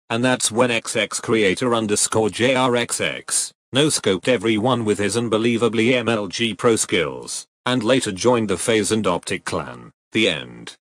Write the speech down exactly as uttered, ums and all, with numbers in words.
And that's when X X creator underscore J R X X no-scoped everyone with his unbelievably M L G pro skills, and later joined the FaZe and Optic clan. The end.